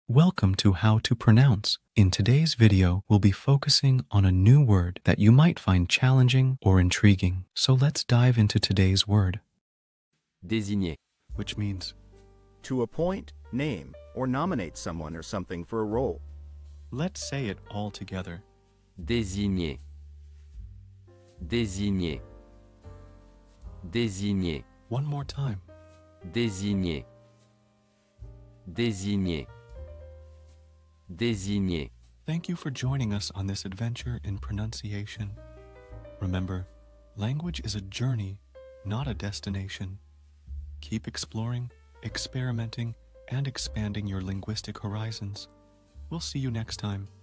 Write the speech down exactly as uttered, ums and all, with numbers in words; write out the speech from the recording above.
Welcome to How to Pronounce. In today's video, we'll be focusing on a new word that you might find challenging or intriguing. So let's dive into today's word. Désigner. Which means to appoint, name, or nominate someone or something for a role. let's say it all together. Désigner. Désigner. Désigner. One more time. Désigner. Désigner. Désigner. Thank you for joining us on this adventure in pronunciation. Remember, language is a journey, not a destination. Keep exploring, experimenting, and expanding your linguistic horizons. We'll see you next time.